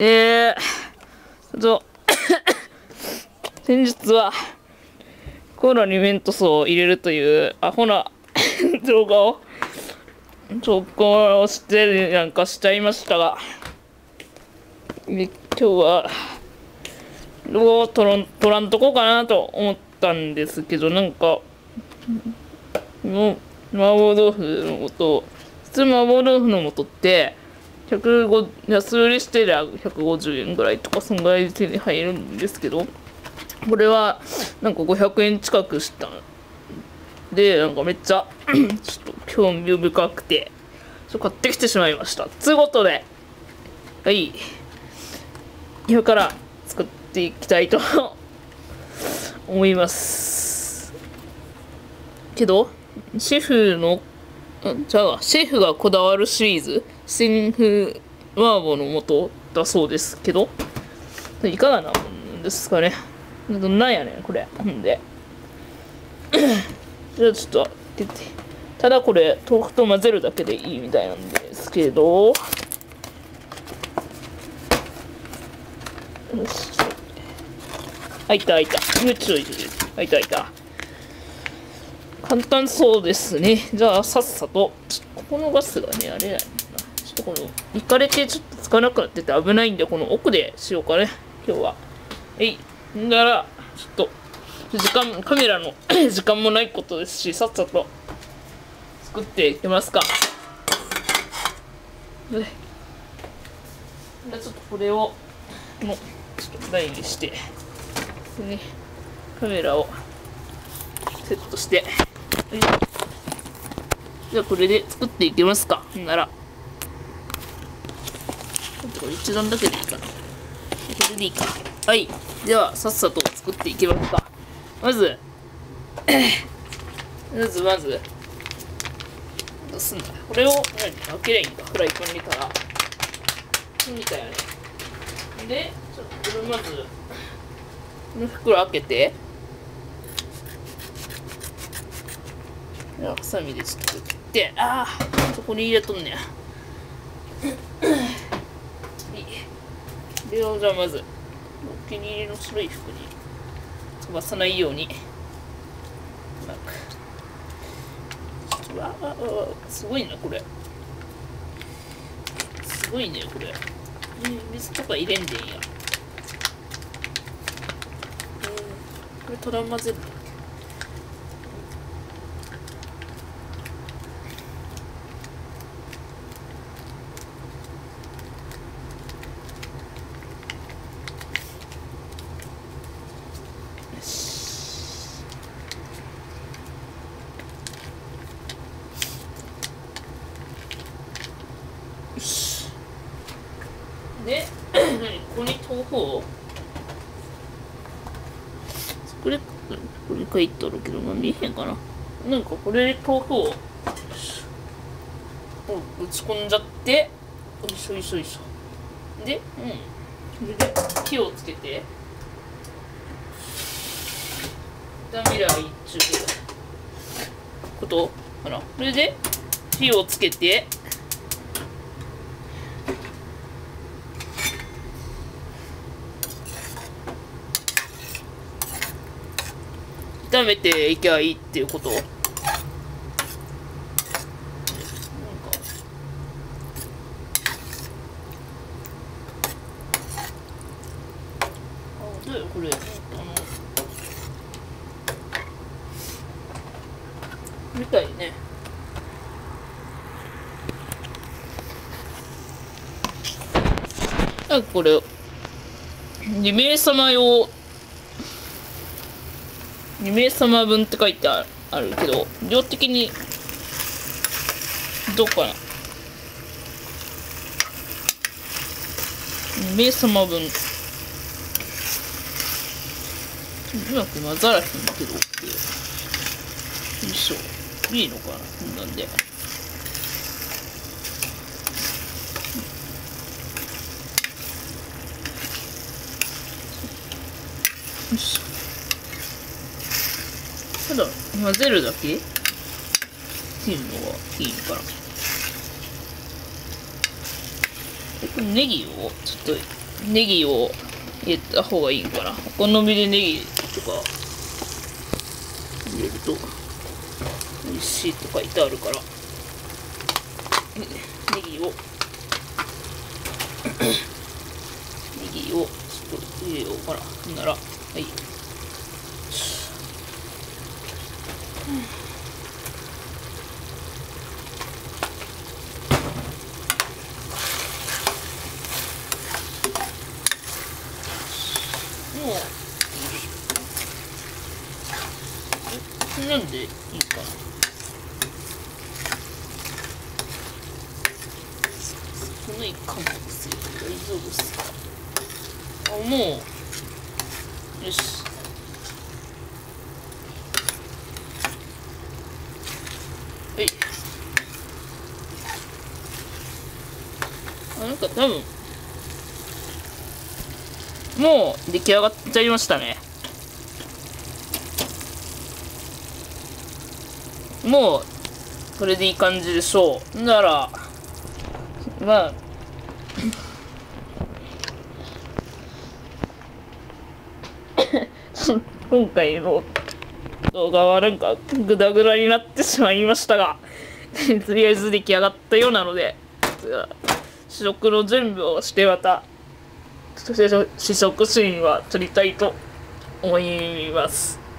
ちょっと先日はコーラにメントスを入れるというアホな動画を投稿してなんかしちゃいましたが、今日はどう取らんとこかなと思ったんですけど、なんかもう麻婆豆腐の素、普通麻婆豆腐の素って安売りしてりゃ150円ぐらいとかそんぐらいで手に入るんですけど、これはなんか500円近くしたで、なんかめっちゃちょっと興味深くて買ってきてしまいました。ということで、はい、今から作っていきたいと思いますけど、シェフがこだわるシリーズ新風麻婆の素だそうですけど、いかがなんですかね。なんやねんこれ。ほんでじゃあちょっと開けて、ただこれ豆腐と混ぜるだけでいいみたいなんですけど、よし、開いた開いた簡単そうですね。じゃあさっさと、ここのガスがねあれやな、ちょっとこのいかれてちょっとつかなくなってて危ないんで、この奥でしようかね今日は。だからちょっとカメラの時間もないことですし、さっさと作っていきますか。じゃあちょっとこれをちょっと台にして、ね、カメラをセットして、じゃあこれで作っていきますか。ならこれ一段だけでいいかな。これでいいか。はい、ではさっさと作っていきますか。まずどうすんだ、これを開けりゃいいんだ。フライパンに入れたらみたいなね。でちょっとこれまずこの袋開けて、ハサミでちょっと切って、そこに入れとんねや。ではじゃあまずお気に入りの白い服に飛ばさないようにすごいなこれ。すごいねこれ。水とか入れんでんや。これただ混ぜる。で、ここに豆腐をこれ書いてあるけど、見えへんかな。なんかこれで豆腐を打ち込んじゃって、よいしょで、それで火をつけて炒めりゃいいっちゅうことかな。それで火をつけて炒めていきゃいいっていうこと。なんかどうやこれみたいね。なんかこれ2名様分って書いてあるけど、量的にどうかな。2名様分うまく混ざらへんけど、よいしょ、いいのかな、こんなんで。よいしょ。ただ混ぜるだけっていうのはいいのかな。これネギをちょっとネギを入れた方がいいんかな。お好みでネギとか入れると美味しいと書いてあるから、ネギをちょっと入れようかな。なら、はい。もう、なんでいいかな。このいいかもですよ。大丈夫ですか。あ、もう、よし。はい。なんか多分、もう出来上がっちゃいましたね。もう、これでいい感じでしょう。なら、まあ、今回の動画はなんかグダグダになってしまいましたが、とりあえず出来上がったようなので、試食の準備をしてまた試食シーンは撮りたいと思います。